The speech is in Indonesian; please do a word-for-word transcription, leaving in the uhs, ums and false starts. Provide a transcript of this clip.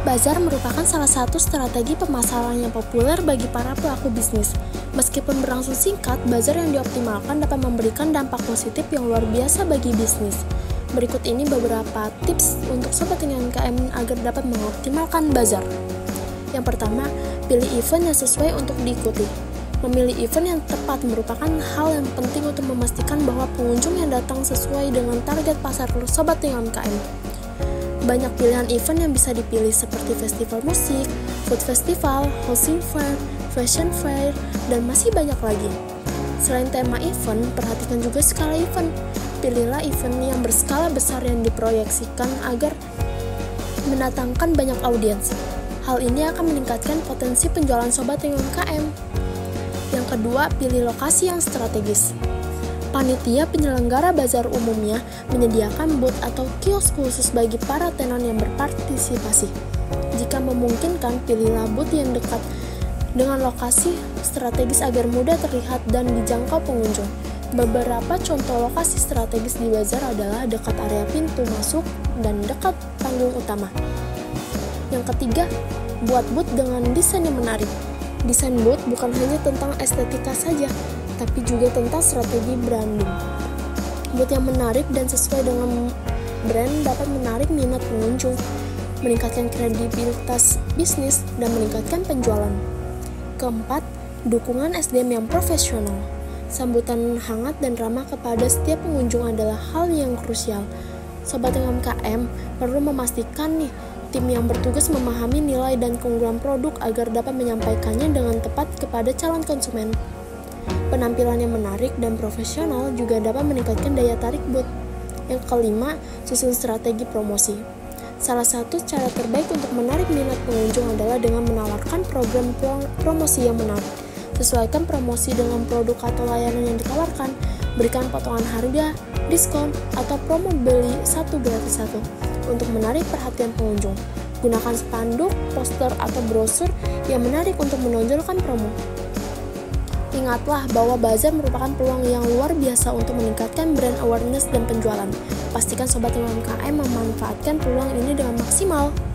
Bazar merupakan salah satu strategi pemasaran yang populer bagi para pelaku bisnis. Meskipun berlangsung singkat, bazar yang dioptimalkan dapat memberikan dampak positif yang luar biasa bagi bisnis. Berikut ini beberapa tips untuk sobat U M K M agar dapat mengoptimalkan bazar. Yang pertama, pilih event yang sesuai untuk diikuti. Memilih event yang tepat merupakan hal yang penting untuk memastikan bahwa pengunjung yang datang sesuai dengan target pasar sobat U M K M. Banyak pilihan event yang bisa dipilih seperti festival musik, food festival, housing fair, fashion fair, dan masih banyak lagi. Selain tema event, perhatikan juga skala event. Pilihlah event yang berskala besar yang diproyeksikan agar mendatangkan banyak audiens. Hal ini akan meningkatkan potensi penjualan sobat U M K M. Yang kedua, pilih lokasi yang strategis. Panitia penyelenggara bazar umumnya menyediakan booth atau kios khusus bagi para tenan yang berpartisipasi. Jika memungkinkan, pilihlah booth yang dekat dengan lokasi strategis agar mudah terlihat dan dijangkau pengunjung. Beberapa contoh lokasi strategis di bazar adalah dekat area pintu masuk dan dekat panggung utama. Yang ketiga, buat booth dengan desain yang menarik. Desain booth bukan hanya tentang estetika saja, tapi juga tentang strategi branding. Booth yang menarik dan sesuai dengan brand dapat menarik minat pengunjung, meningkatkan kredibilitas bisnis, dan meningkatkan penjualan. Keempat, dukungan S D M yang profesional. Sambutan hangat dan ramah kepada setiap pengunjung adalah hal yang krusial. Sobat U M K M perlu memastikan nih, tim yang bertugas memahami nilai dan keunggulan produk agar dapat menyampaikannya dengan tepat kepada calon konsumen. Penampilan yang menarik dan profesional juga dapat meningkatkan daya tarik booth. Yang kelima, susun strategi promosi. Salah satu cara terbaik untuk menarik minat pengunjung adalah dengan menawarkan program pro- promosi yang menarik. Sesuaikan promosi dengan produk atau layanan yang ditawarkan. Berikan potongan harga, diskon, atau promo beli satu gratis satu untuk menarik perhatian pengunjung. Gunakan spanduk, poster, atau brosur yang menarik untuk menonjolkan promo. Ingatlah bahwa bazar merupakan peluang yang luar biasa untuk meningkatkan brand awareness dan penjualan. Pastikan sobat U M K M memanfaatkan peluang ini dengan maksimal.